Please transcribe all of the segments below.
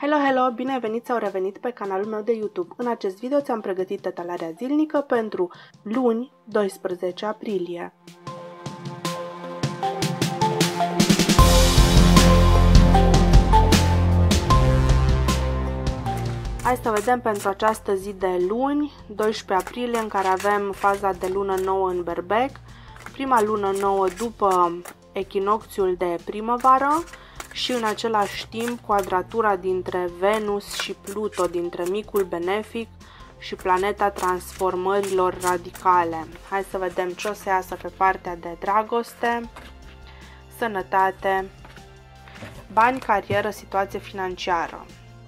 Hello, bine ai venit sau revenit pe canalul meu de YouTube. În acest video ți-am pregătit etalarea zilnică pentru luni, 12 aprilie. Hai să vedem pentru această zi de luni, 12 aprilie, în care avem faza de lună nouă în Berbec, prima lună nouă după echinocțiul de primăvară și în același timp quadratura dintre Venus și Pluto, dintre micul benefic și planeta transformărilor radicale. Hai să vedem ce o să iasă pe partea de dragoste, sănătate, bani, carieră, situație financiară.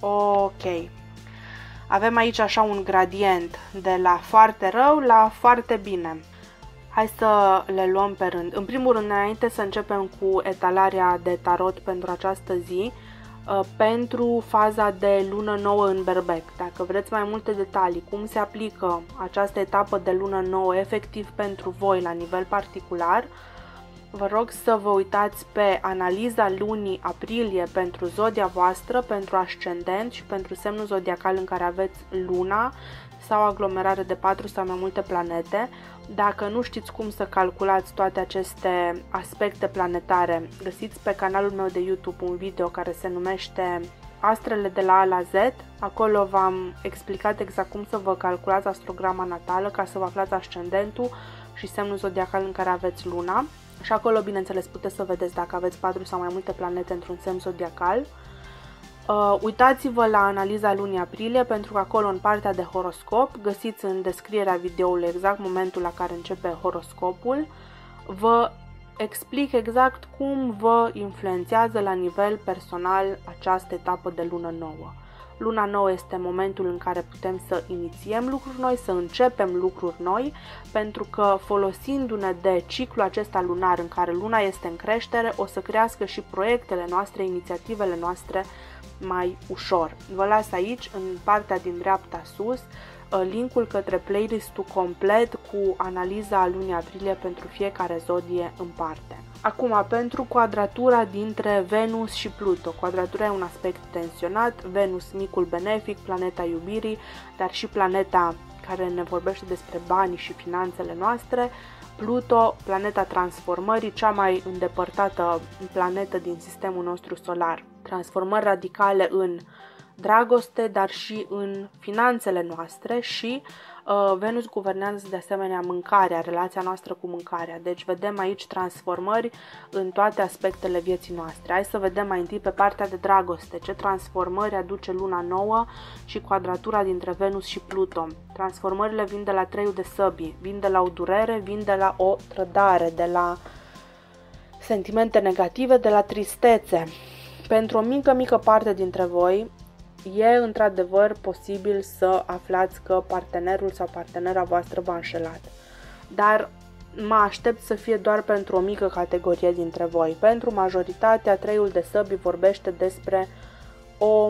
Ok. Avem aici așa un gradient de la foarte rău la foarte bine. Hai să le luăm pe rând. În primul rând, înainte să începem cu etalarea de tarot pentru această zi, pentru faza de lună nouă în Berbec. Dacă vreți mai multe detalii, cum se aplică această etapă de lună nouă efectiv pentru voi la nivel particular, vă rog să vă uitați pe analiza lunii aprilie pentru zodia voastră, pentru ascendent și pentru semnul zodiacal în care aveți luna sau aglomerare de 4 sau mai multe planete. Dacă nu știți cum să calculați toate aceste aspecte planetare, găsiți pe canalul meu de YouTube un video care se numește Astrele de la A la Z. Acolo v-am explicat exact cum să vă calculați astrograma natală ca să vă aflați ascendentul și semnul zodiacal în care aveți luna. Și acolo, bineînțeles, puteți să vedeți dacă aveți 4 sau mai multe planete într-un semn zodiacal. Uitați-vă la analiza lunii aprilie, pentru că acolo, în partea de horoscop, găsiți în descrierea videoului exact momentul la care începe horoscopul. Vă explic exact cum vă influențează la nivel personal această etapă de lună nouă. Luna nouă este momentul în care putem să inițiem lucruri noi, să începem lucruri noi, pentru că folosindu-ne de ciclul acesta lunar în care luna este în creștere, o să crească și proiectele noastre, inițiativele noastre mai ușor. Vă las aici, în partea din dreapta sus, linkul către playlistul complet cu analiza lunii aprilie pentru fiecare zodie în parte. Acum, pentru quadratura dintre Venus și Pluto. Quadratura e un aspect tensionat, Venus micul benefic, planeta iubirii, dar și planeta care ne vorbește despre banii și finanțele noastre, Pluto, planeta transformării, cea mai îndepărtată planetă din sistemul nostru solar. Transformări radicale în dragoste, dar și în finanțele noastre și Venus guvernează de asemenea mâncarea, relația noastră cu mâncarea. Deci vedem aici transformări în toate aspectele vieții noastre. Hai să vedem mai întâi pe partea de dragoste, ce transformări aduce luna nouă și quadratura dintre Venus și Pluto. Transformările vin de la treiul de săbii, vin de la o durere, vin de la o trădare, de la sentimente negative, de la tristețe. Pentru o mică parte dintre voi, e într-adevăr posibil să aflați că partenerul sau partenera voastră v-a înșelat. Dar mă aștept să fie doar pentru o mică categorie dintre voi. Pentru majoritatea, treiul de săbii vorbește despre o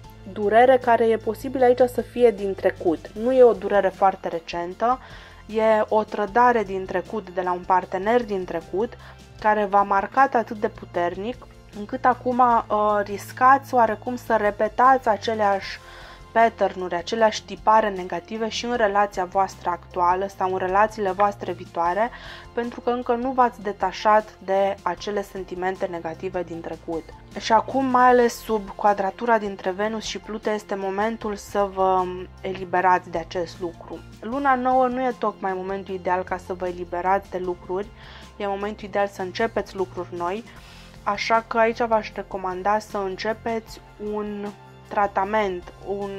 durere care e posibil aici să fie din trecut. Nu e o durere foarte recentă, e o trădare din trecut, de la un partener din trecut, care v-a marcat atât de puternic încât acum riscați oarecum să repetați aceleași pattern-uri, aceleași tipare negative și în relația voastră actuală sau în relațiile voastre viitoare, pentru că încă nu v-ați detașat de acele sentimente negative din trecut. Și acum, mai ales sub quadratura dintre Venus și Pluto, este momentul să vă eliberați de acest lucru. Luna nouă nu e tocmai momentul ideal ca să vă eliberați de lucruri, e momentul ideal să începeți lucruri noi. Așa că aici v-aș recomanda să începeți un tratament, un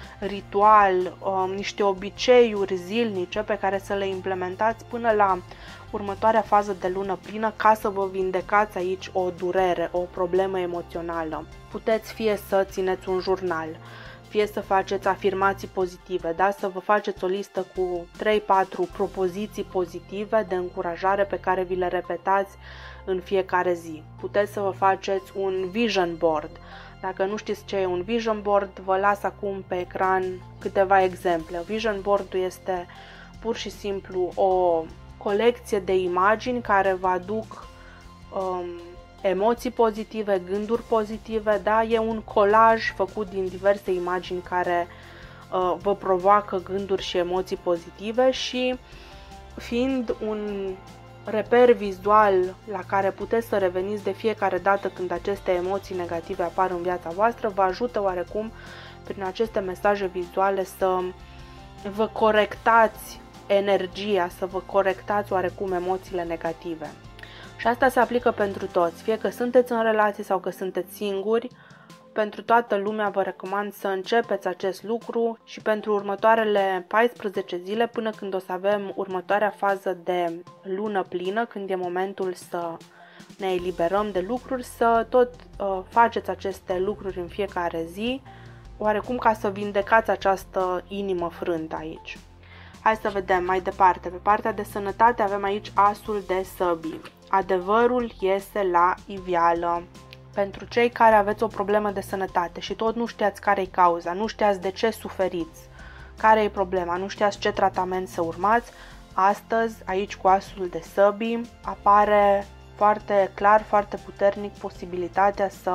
ritual, niște obiceiuri zilnice pe care să le implementați până la următoarea fază de lună plină ca să vă vindecați aici o durere, o problemă emoțională. Puteți fie să țineți un jurnal, fie să faceți afirmații pozitive, da? Să vă faceți o listă cu 3-4 propoziții pozitive de încurajare pe care vi le repetați în fiecare zi. Puteți să vă faceți un vision board. Dacă nu știți ce e un vision board, vă las acum pe ecran câteva exemple. Vision board-ul este pur și simplu o colecție de imagini care vă aduc emoții pozitive, gânduri pozitive, da? E un colaj făcut din diverse imagini care vă provoacă gânduri și emoții pozitive și fiind un reper vizual la care puteți să reveniți de fiecare dată când aceste emoții negative apar în viața voastră, vă ajută oarecum prin aceste mesaje vizuale să vă corectați energia, să vă corectați oarecum emoțiile negative. Și asta se aplică pentru toți, fie că sunteți în relație sau că sunteți singuri. Pentru toată lumea vă recomand să începeți acest lucru și pentru următoarele 14 zile până când o să avem următoarea fază de lună plină, când e momentul să ne eliberăm de lucruri, să tot faceți aceste lucruri în fiecare zi, oarecum ca să vindecați această inimă frântă aici. Hai să vedem mai departe. Pe partea de sănătate avem aici asul de săbii. Adevărul iese la iveală. Pentru cei care aveți o problemă de sănătate și tot nu știați care e cauza, nu știați de ce suferiți, care e problema, nu știați ce tratament să urmați, astăzi, aici cu asul de săbii, apare foarte clar, foarte puternic posibilitatea să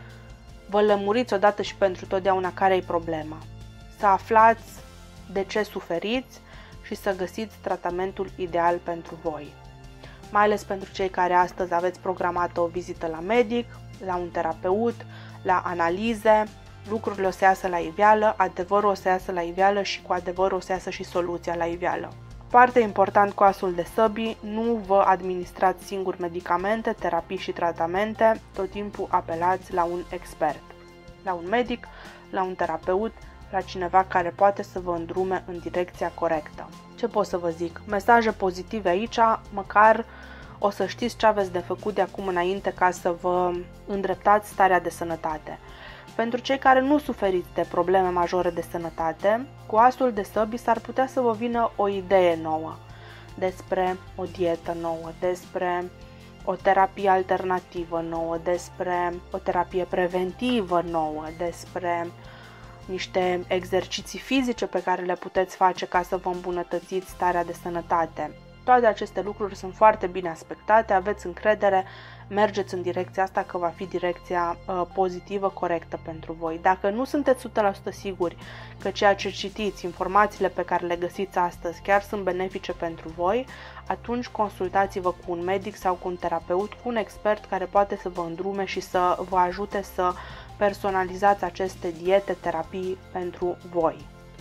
vă lămuriți odată și pentru totdeauna care e problema. Să aflați de ce suferiți și să găsiți tratamentul ideal pentru voi. Mai ales pentru cei care astăzi aveți programată o vizită la medic, la un terapeut, la analize, lucrurile o să iasă la iveală, adevărul o să iasă la iveală și cu adevărul o să iasă și soluția la iveală. Foarte important cu asul de săbii, nu vă administrați singuri medicamente, terapii și tratamente, tot timpul apelați la un expert, la un medic, la un terapeut, la cineva care poate să vă îndrume în direcția corectă. Ce pot să vă zic? Mesaje pozitive aici, măcar o să știți ce aveți de făcut de acum înainte ca să vă îndreptați starea de sănătate. Pentru cei care nu suferiți de probleme majore de sănătate, cu asul de săbii s-ar putea să vă vină o idee nouă despre o dietă nouă, despre o terapie alternativă nouă, despre o terapie preventivă nouă, despre niște exerciții fizice pe care le puteți face ca să vă îmbunătățiți starea de sănătate. Toate aceste lucruri sunt foarte bine aspectate, aveți încredere, mergeți în direcția asta că va fi direcția pozitivă, corectă pentru voi. Dacă nu sunteți 100% siguri că ceea ce citiți, informațiile pe care le găsiți astăzi chiar sunt benefice pentru voi, atunci consultați-vă cu un medic sau cu un terapeut, cu un expert care poate să vă îndrume și să vă ajute să personalizați aceste diete, terapii pentru voi.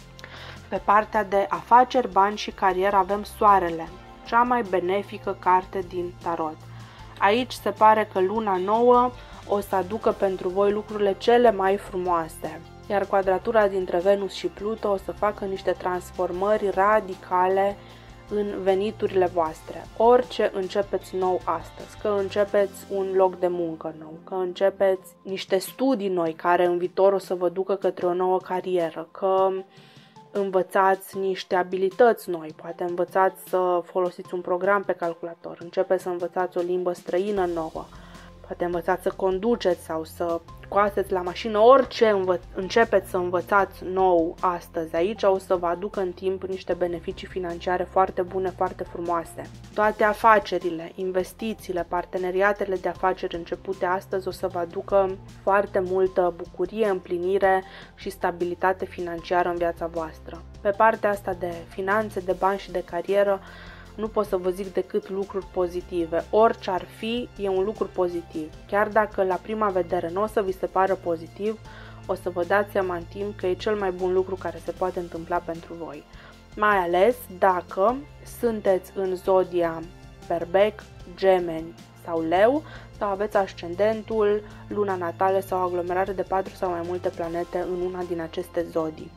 Pe partea de afaceri, bani și carieră avem Soarele, cea mai benefică carte din tarot. Aici se pare că luna nouă o să aducă pentru voi lucrurile cele mai frumoase, iar quadratura dintre Venus și Pluto o să facă niște transformări radicale în veniturile voastre. Orice începeți nou astăzi, că începeți un loc de muncă nou, că începeți niște studii noi care în viitor o să vă ducă către o nouă carieră, că învățați niște abilități noi, poate învățați să folosiți un program pe calculator, începeți să învățați o limbă străină nouă, poate învățați să conduceți sau să scoateți la mașină, orice începeți să învățați nou astăzi aici o să vă aducă în timp niște beneficii financiare foarte bune, foarte frumoase. Toate afacerile, investițiile, parteneriatele de afaceri începute astăzi o să vă aducă foarte multă bucurie, împlinire și stabilitate financiară în viața voastră. Pe partea asta de finanțe, de bani și de carieră, nu pot să vă zic decât lucruri pozitive. Orice ar fi, e un lucru pozitiv. Chiar dacă la prima vedere nu o să vi se pară pozitiv, o să vă dați seama în timp că e cel mai bun lucru care se poate întâmpla pentru voi. Mai ales dacă sunteți în zodia Berbec, Gemeni sau Leu, sau aveți ascendentul, luna natală sau aglomerare de 4 sau mai multe planete în una din aceste zodii.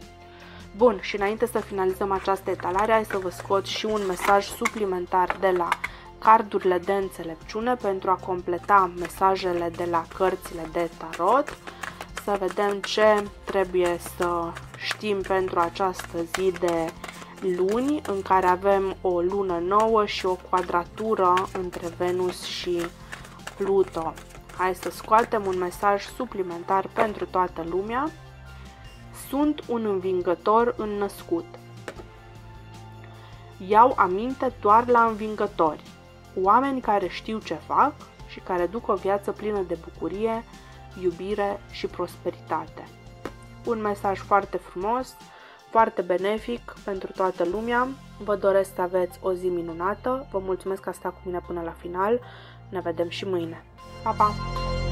Bun, și înainte să finalizăm această etalare, hai să vă scot și un mesaj suplimentar de la cardurile de înțelepciune pentru a completa mesajele de la cărțile de tarot. Să vedem ce trebuie să știm pentru această zi de luni, în care avem o lună nouă și o quadratură între Venus și Pluto. Hai să scoatem un mesaj suplimentar pentru toată lumea. Sunt un învingător înnăscut. Iau aminte doar la învingători, oameni care știu ce fac și care duc o viață plină de bucurie, iubire și prosperitate. Un mesaj foarte frumos, foarte benefic pentru toată lumea. Vă doresc să aveți o zi minunată. Vă mulțumesc că ați stat cu mine până la final. Ne vedem și mâine. Pa, pa!